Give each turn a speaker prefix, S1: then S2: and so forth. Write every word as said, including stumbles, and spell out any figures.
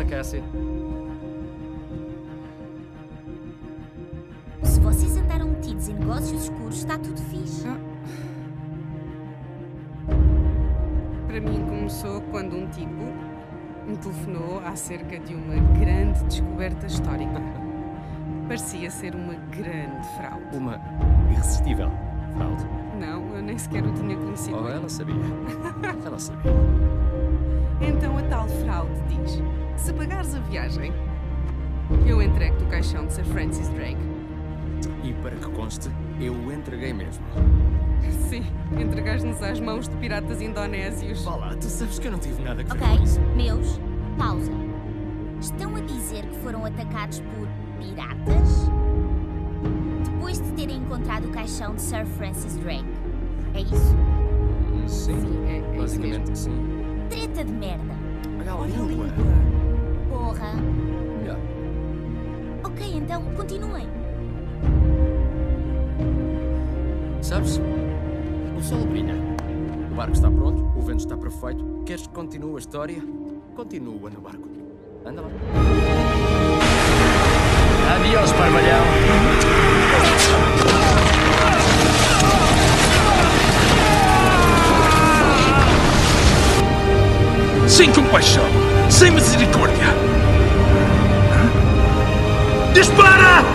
S1: Cassie.
S2: Se vocês andaram metidos em negócios escuros, está tudo fixe.
S3: Ah. Para mim começou quando um tipo me telefonou acerca de uma grande descoberta histórica. Parecia ser uma grande fraude.
S1: Uma irresistível fraude.
S3: Não, eu nem sequer o tinha conhecido.
S1: Oh, ela sabia. Ela sabia.
S3: Então a tal fraude diz: se pagares a viagem, eu entrego-te o caixão de Sir Francis Drake.
S1: E para que conste, eu o entreguei mesmo.
S3: Sim, entregaste-nos às mãos de piratas indonésios.
S1: Vá lá, tu sabes que eu não tive nada a ver
S2: Ok,
S1: com isso.
S2: meus, pausa. Estão a dizer que foram atacados por piratas? Depois de terem encontrado o caixão de Sir Francis Drake. É isso?
S1: Sim,
S3: Sim, é, é
S1: basicamente
S3: isso mesmo.
S1: sim.
S2: Treta de merda.
S1: Olha a
S3: Olha a
S1: língua.
S3: língua.
S2: Porra.
S1: Yeah.
S2: Ok, então continuem.
S1: Sabes? O sol brilha. O barco está pronto, o vento está perfeito. Queres que continue a história? Continua no barco. Anda lá.
S4: Adiós, parvalhão. Sem compaixão, sem misericórdia. Dispara!